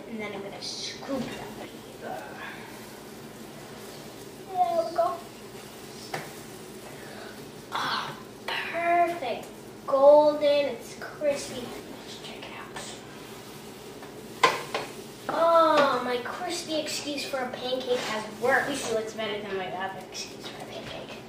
And then I'm going to scoop them. There we go. Oh, perfect. Golden, it's crispy. Let's check it out. Oh, my crispy excuse for a pancake has worked. At least it looks better than my other excuse for a pancake.